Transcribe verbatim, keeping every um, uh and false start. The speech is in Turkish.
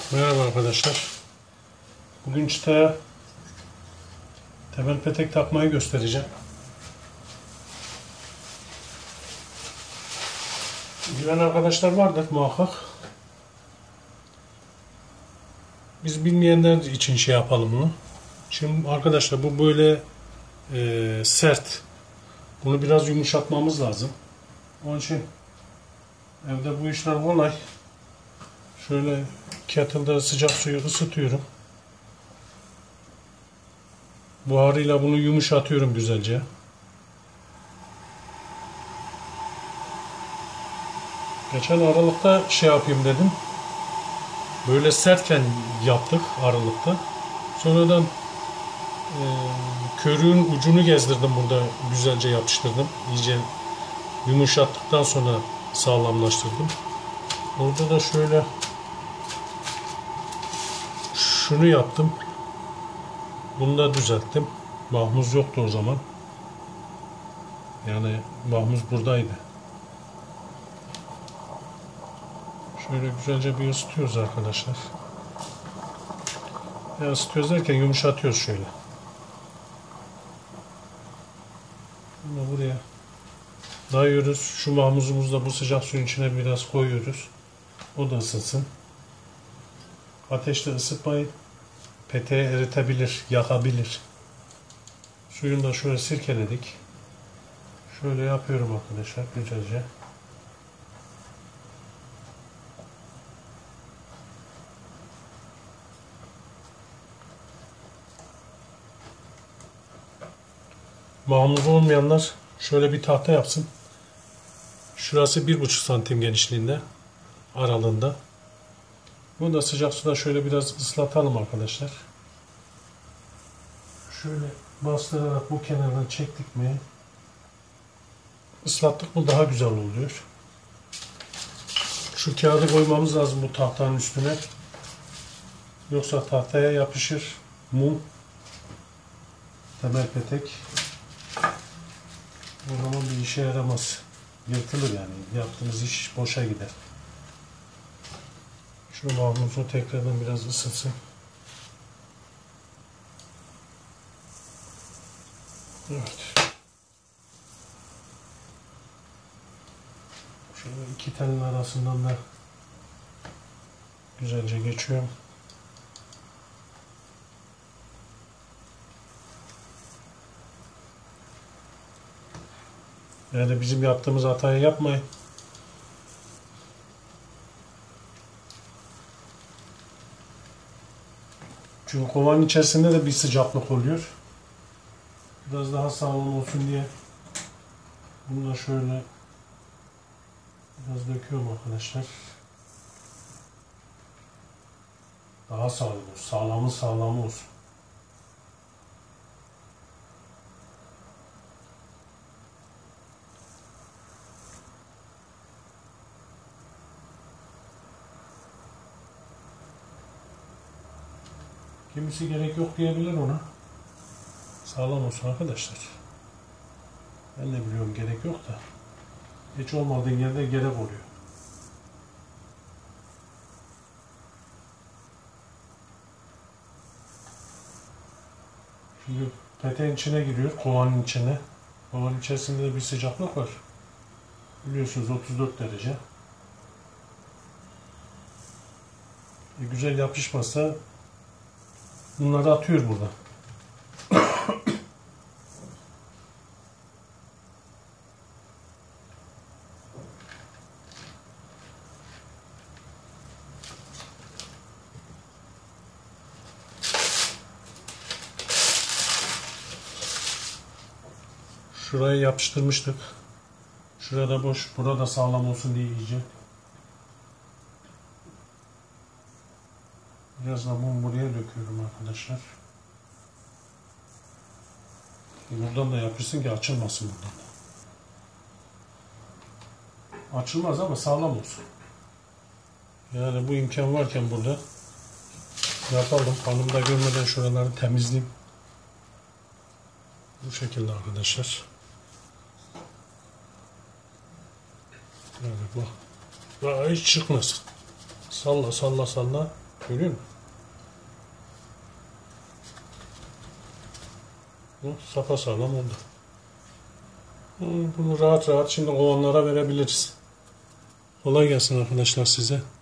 Merhaba arkadaşlar. Bugün çıtaya temel petek takmayı göstereceğim. Bilen arkadaşlar vardır muhakkak. Biz bilmeyenler için şey yapalım bunu. Şimdi arkadaşlar bu böyle e, sert. Bunu biraz yumuşatmamız lazım. Onun için evde bu işler kolay. Şöyle kettle'da sıcak suyu ısıtıyorum. Buharıyla bunu yumuşatıyorum güzelce. Geçen aralıkta şey yapayım dedim. Böyle sertken yaptık aralıkta. Sonradan e, körüğün ucunu gezdirdim burada, güzelce yapıştırdım. İyice yumuşattıktan sonra sağlamlaştırdım. Orada da şöyle şunu yaptım. Bunu da düzelttim. Mahmuz yoktu o zaman. Yani Mahmuz buradaydı. Şöyle güzelce bir ısıtıyoruz arkadaşlar. Ya ısıtıyoruz derken yumuşatıyoruz şöyle. Bunu buraya dayıyoruz. Şu mahmuzumuzu da bu sıcak suyun içine biraz koyuyoruz. O da ısınsın. Ateşte ısıtmayın. Peteği eritebilir, yakabilir. Suyunu da şöyle sirkeledik. Şöyle yapıyorum arkadaşlar güzelce. Mahmuz olmayanlar şöyle bir tahta yapsın. Şurası bir buçuk santim genişliğinde, aralığında. Bunu da sıcak suda şöyle biraz ıslatalım arkadaşlar. Şöyle bastırarak bu kenardan çektik mi, ıslattık mı daha güzel oluyor. Şu kağıdı koymamız lazım bu tahtanın üstüne. Yoksa tahtaya yapışır mum, temel petek. O zaman bir işe yaramaz. Yırtılır yani. Yaptığımız iş boşa gider. Şu mahmuzu tekrardan biraz ısıtsın. Evet. Şöyle iki telin arasından da güzelce geçiyorum. Yani bizim yaptığımız hatayı yapmayın. Çünkü kovanın içerisinde de bir sıcaklık oluyor. Biraz daha sağlam olsun diye bunu da şöyle biraz döküyorum arkadaşlar. Daha sağlam olsun. Sağlamın sağlamı olsun. Kimisi gerek yok diyebilir ona. Sağlam olsun arkadaşlar. Ben de biliyorum gerek yok da. Hiç olmadığı yerde gerek oluyor. Şimdi peteğin içine giriyor, kovanın içine. Kovanın içerisinde de bir sıcaklık var. Biliyorsunuz otuz dört derece. E, güzel yapışmazsa bunları atıyor burada. Şuraya yapıştırmıştık. Şurada boş, burada sağlam olsun diye iyice. Biraz da mum buraya döküyorum arkadaşlar. Buradan da yapışsın ki açılmasın buradan. Açılmaz ama sağlam olsun. Yani bu imkan varken burada yapalım. Hanımda görmeden şuraları temizleyeyim. Bu şekilde arkadaşlar. Yani bak. Daha hiç çıkmasın. Salla salla salla. Görüyor musun? Bu sapasağlam oldu. Bunu rahat rahat şimdi kovanlara verebiliriz. Kolay gelsin arkadaşlar size.